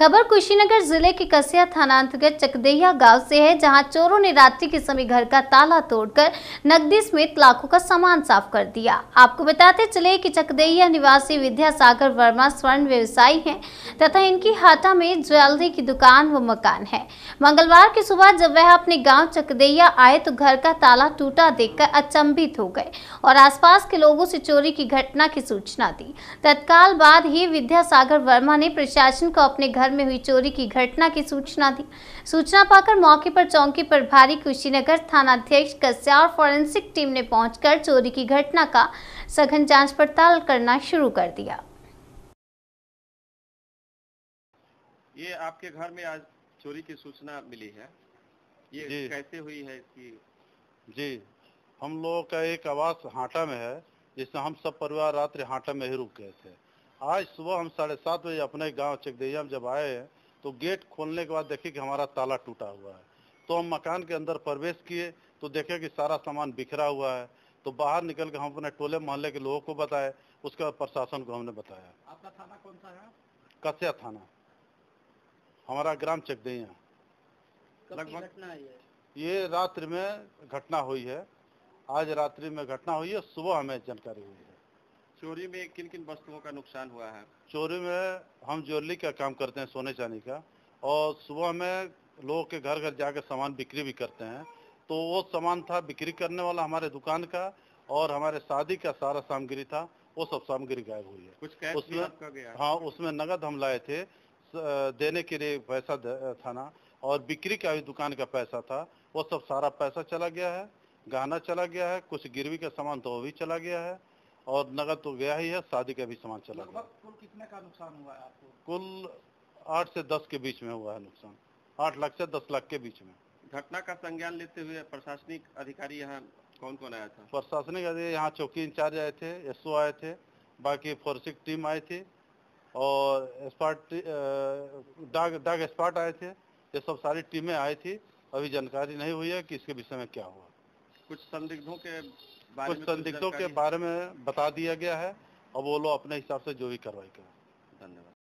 खबर कुशीनगर जिले के कसिया थाना अंतर्गत चकदैया गांव से है, जहां चोरों ने रात्रि के समय घर का ताला तोड़कर नकदी समेत लाखों का सामान साफ कर दिया। आपको बताते चले कि चकदैया निवासी विद्यासागर वर्मा स्वर्ण व्यवसायी हैं तथा इनकी हाटा में ज्वेलरी की दुकान व मकान है। मंगलवार की सुबह जब वह अपने गाँव चकदैया आए तो घर का ताला टूटा देखकर अचंभित हो गए और आसपास के लोगों से चोरी की घटना की सूचना दी। तत्काल बाद ही विद्यासागर वर्मा ने प्रशासन को अपने घर में हुई चोरी की घटना की सूचना दी। सूचना पाकर मौके पर चौकी प्रभारी कुशीनगर थानाध्यक्ष कस्या और फॉरेंसिक टीम ने पहुंचकर चोरी की घटना का सघन जांच पड़ताल करना शुरू कर दिया। ये आपके घर में आज चोरी की सूचना मिली है, ये कैसे हुई है इसकी? जी, हम लोगों का एक आवास हाटा में है, जिसमें हम सब परिवार रात्रि हाटा में ही रुक गए थे। आज सुबह हम 7:30 बजे अपने गांव चकदैया में जब आए हैं तो गेट खोलने के बाद देखे कि हमारा ताला टूटा हुआ है। तो हम मकान के अंदर प्रवेश किए तो देखे कि सारा सामान बिखरा हुआ है। तो बाहर निकल के हम अपने टोले मोहल्ले के लोगों को बताए, उसके बाद प्रशासन को हमने बताया। आपका थाना कौन सा है? कसिया थाना, हमारा ग्राम चकदैया। लगभग घटना है ये रात्रि में घटना हुई है, आज रात्रि में घटना हुई है, सुबह हमें जानकारी हुई है। चोरी में किन किन वस्तुओं का नुकसान हुआ है? चोरी में हम ज्वेलरी का काम करते हैं, सोने चांदी का, और सुबह में लोगों के घर घर जाकर सामान बिक्री भी करते हैं। तो वो सामान था बिक्री करने वाला हमारे दुकान का, और हमारे शादी का सारा सामग्री था, वो सब सामग्री गायब हुई है। कुछ कैश उसमें आपका गया? हाँ, उसमें नगद हम लाए थे, देने के लिए पैसा था ना, और बिक्री का भी दुकान का पैसा था, वो सब सारा पैसा चला गया है। गहना चला गया है, कुछ गिरवी का सामान तो वो भी चला गया है, और नगद तो गया ही है, शादी का भी सामान चला गया। कुल कितने का नुकसान हुआ है आपको? कुल 8 से 10 के बीच में हुआ है नुकसान, 8 लाख से 10 लाख के बीच में। घटना का संज्ञान लेते हुए प्रशासनिक अधिकारी यहाँ कौन कौन आया था? प्रशासनिक अधिकारी यहाँ चौकी इंचार्ज आए थे, एसओ आए थे, बाकी फोरेंसिक टीम आई थी, और डाग स्पॉट आए थे। ये सब सारी टीमें आई थी। अभी जानकारी नहीं हुई है कि इसके विषय में क्या हुआ। कुछ संदिग्धों के बारे में बता दिया गया है, और वो लोग अपने हिसाब से जो भी कार्रवाई करें। धन्यवाद।